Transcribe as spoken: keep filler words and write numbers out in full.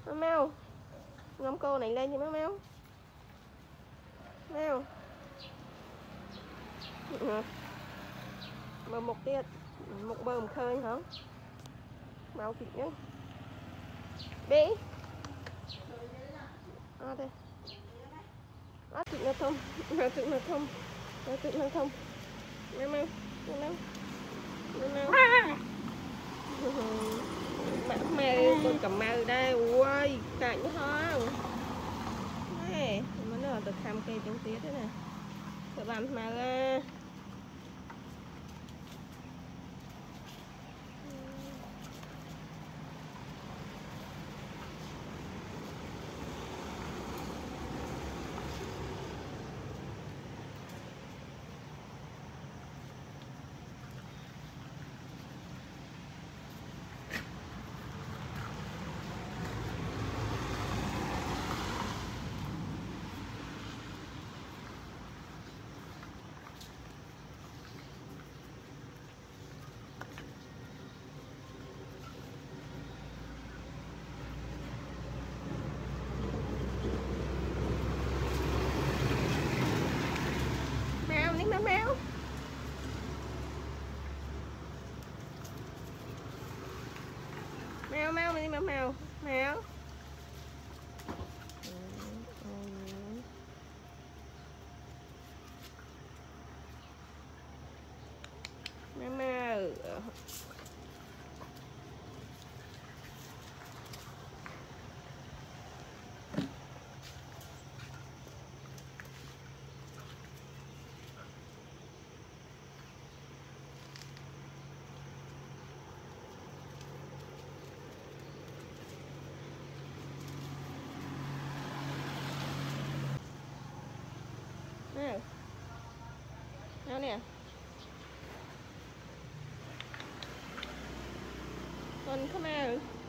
Mèo mèo. Ngâm cô này lên cho mèo mèo. Mèo. Mà một tiết, một bơm khơi hả? Mau kịp nhá. Đi. À đây. À tụi nó thông, nó tụi nó thông. Nó tụi nó thông. Mèo mèo, mèo mèo. Mèo mèo. Mẹ mèo con cầm mèo đây. Ui, cạnh không? Nè, nó nó được tham cây tiếng tía thế này. Các bạn mà ra. Mèo mèo mèo mèo mèo mèo mèo mèo mèo mèo nè nào nè con không mèo